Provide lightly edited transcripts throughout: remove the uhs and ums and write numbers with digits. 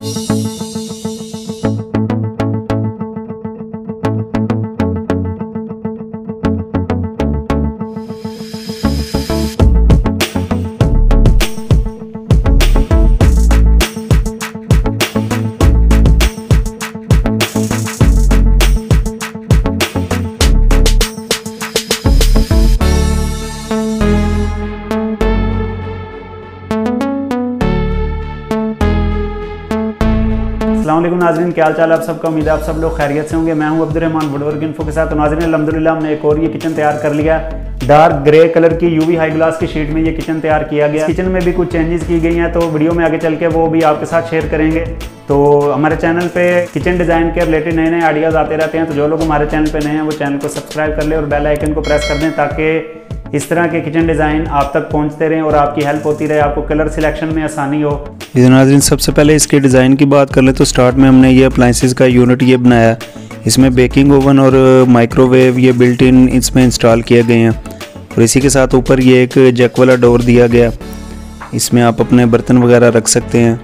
अस्सलाम वालेकुम नाज़रीन, क्या हाल चाल आप सबका। उम्मीद है आप सब लोग खैरियत से होंगे। मैं हूं अब्दुर्रहमान वुडवर्क इन्फो के साथ। तो नाज़रीन अल्हम्दुलिल्लाह हमने एक और ये किचन तैयार कर लिया। डार्क ग्रे कलर की यूवी हाई ग्लास की शीट में ये किचन तैयार किया गया। किचन में भी कुछ चेंजेस की गई हैं, तो वीडियो में आगे चल के वो भी आपके साथ शेयर करेंगे। तो हमारे चैनल पे किचन डिज़ाइन के रिलेटेड नए नए आइडियाज़ आते रहते हैं, तो जो लोग हमारे चैनल पे नए हैं वो चैनल को सब्सक्राइब कर ले और बेल आइकन को प्रेस कर दें, ताकि इस तरह के किचन डिज़ाइन आप तक पहुंचते रहें और आपकी हेल्प होती रहे, आपको कलर सिलेक्शन में आसानी हो। जी नाज़रीन, सबसे पहले इसके डिज़ाइन की बात कर ले तो स्टार्ट में हमने ये अप्लाइंसेस का यूनिट ये बनाया है। इसमें बेकिंग ओवन और माइक्रोवेव ये बिल्ट इन इसमें इंस्टॉल किए गए हैं, और इसी के साथ ऊपर ये एक जैक वाला डोर दिया गया। इसमें आप अपने बर्तन वगैरह रख सकते हैं।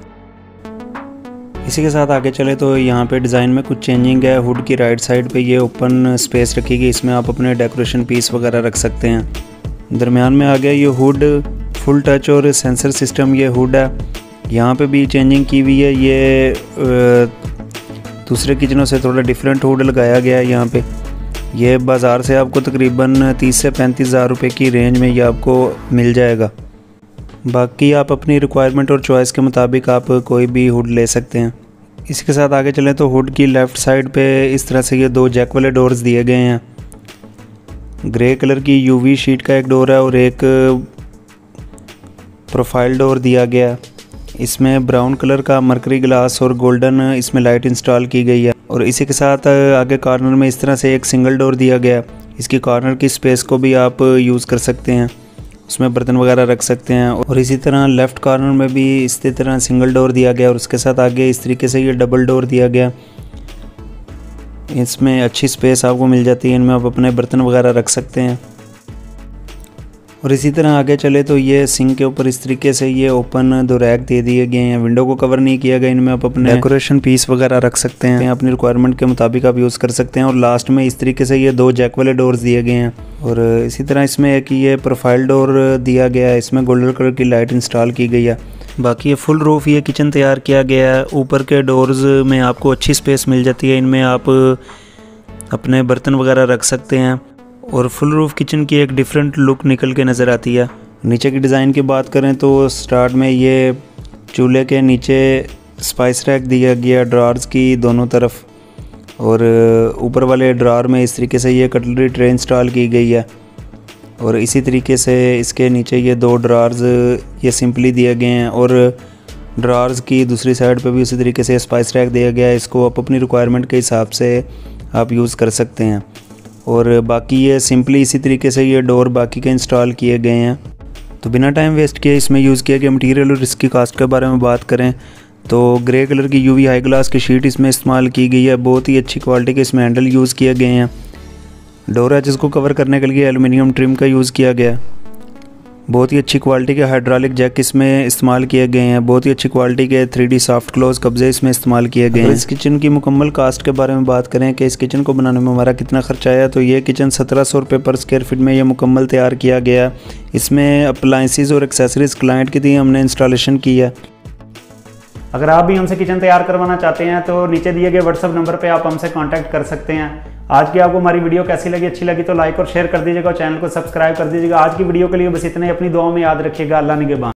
इसी के साथ आगे चले तो यहाँ पे डिज़ाइन में कुछ चेंजिंग है। हुड की राइट साइड पे ये ओपन स्पेस रखी गई, इसमें आप अपने डेकोरेशन पीस वगैरह रख सकते हैं। दरमियान में आ गया ये हुड फुल टच और सेंसर सिस्टम ये हुड है। यहाँ पे भी चेंजिंग की हुई है। ये दूसरे किचनों से थोड़ा डिफरेंट हुड लगाया गया है यहाँ पे। ये बाज़ार से आपको तकरीबन 30 से 35 हज़ार रुपये की रेंज में ये आपको मिल जाएगा। बाकी आप अपनी रिक्वायरमेंट और चॉइस के मुताबिक आप कोई भी हुड ले सकते हैं। इसके साथ आगे चलें तो हुड की लेफ़्ट साइड पे इस तरह से ये दो जैक वाले डोर्स दिए गए हैं। ग्रे कलर की यूवी शीट का एक डोर है और एक प्रोफाइल डोर दिया गया। इसमें ब्राउन कलर का मरकरी ग्लास और गोल्डन इसमें लाइट इंस्टॉल की गई है। और इसी के साथ आगे कॉर्नर में इस तरह से एक सिंगल डोर दिया गया। इसकी कॉर्नर की स्पेस को भी आप यूज़ कर सकते हैं, उसमें बर्तन वगैरह रख सकते हैं। और इसी तरह लेफ़्ट कॉर्नर में भी इसी तरह सिंगल डोर दिया गया और उसके साथ आगे इस तरीके से ये डबल डोर दिया गया। इसमें अच्छी स्पेस आपको मिल जाती है, इनमें आप अपने बर्तन वगैरह रख सकते हैं। और इसी तरह आगे चले तो ये सिंक के ऊपर इस तरीके से ये ओपन दो रैक दे दिए गए हैं। विंडो को कवर नहीं किया गया, इनमें आप अपने डेकोरेशन पीस वगैरह रख सकते हैं, अपनी रिक्वायरमेंट के मुताबिक आप यूज़ कर सकते हैं। और लास्ट में इस तरीके से ये दो जैक वाले डोर्स दिए गए हैं। और इसी तरह इसमें एक ये प्रोफाइल डोर दिया गया है, इसमें गोल्डन कलर की लाइट इंस्टॉल की गई है। बाकी ये फुल रूफ ये किचन तैयार किया गया है। ऊपर के डोर्स में आपको अच्छी स्पेस मिल जाती है, इनमें आप अपने बर्तन वगैरह रख सकते हैं। और फुल रूफ किचन की एक डिफरेंट लुक निकल के नज़र आती है। नीचे की डिज़ाइन की बात करें तो स्टार्ट में ये चूल्हे के नीचे स्पाइस रैक दिया गया ड्रार्स की दोनों तरफ, और ऊपर वाले ड्रार में इस तरीके से ये कटलरी ट्रे इंस्टॉल की गई है। और इसी तरीके से इसके नीचे ये दो ड्रार्स ये सिंपली दिए गए हैं। और ड्रार्स की दूसरी साइड पे भी उसी तरीके से स्पाइस रैक दिया गया है। इसको आप अपनी रिक्वायरमेंट के हिसाब से आप यूज़ कर सकते हैं। और बाकी ये सिंपली इसी तरीके से ये डोर बाकी के इंस्टॉल किए गए हैं। तो बिना टाइम वेस्ट किए इसमें यूज़ किया गया मटेरियल और इसकी कास्ट के बारे में बात करें तो ग्रे कलर की यूवी हाई ग्लास की शीट इसमें इस्तेमाल की गई है। बहुत ही अच्छी क्वालिटी के इसमें हैंडल यूज़ किए गए हैं। डोर है जिसको कवर करने के लिए एलुमिनियम ट्रिम का यूज़ किया गया। बहुत ही अच्छी क्वालिटी के हाइड्रोलिक जैक इसमें इस्तेमाल किए गए हैं। बहुत ही अच्छी क्वालिटी के 3D सॉफ्ट क्लोज कब्जे इसमें इस्तेमाल किए गए हैं। इस किचन की मुकम्मल कास्ट के बारे में बात करें कि इस किचन को बनाने में हमारा कितना खर्चा आया, तो ये किचन 1700 रुपये पर स्क्वायर फीट में ये मुकम्मल तैयार किया गया। इसमें अप्लाइंसेस और एक्सेसरीज क्लाइंट की दी हमने इंस्टॉलेशन की है। अगर आप भी हमसे किचन तैयार करवाना चाहते हैं तो नीचे दिए गए व्हाट्सएप नंबर पे आप हमसे कांटेक्ट कर सकते हैं। आज की आपको हमारी वीडियो कैसी लगी, अच्छी लगी तो लाइक और शेयर कर दीजिएगा, चैनल को सब्सक्राइब कर दीजिएगा। आज की वीडियो के लिए बस इतना ही। अपनी दुआओं में याद रखिएगा। अल्लाह निगहबान।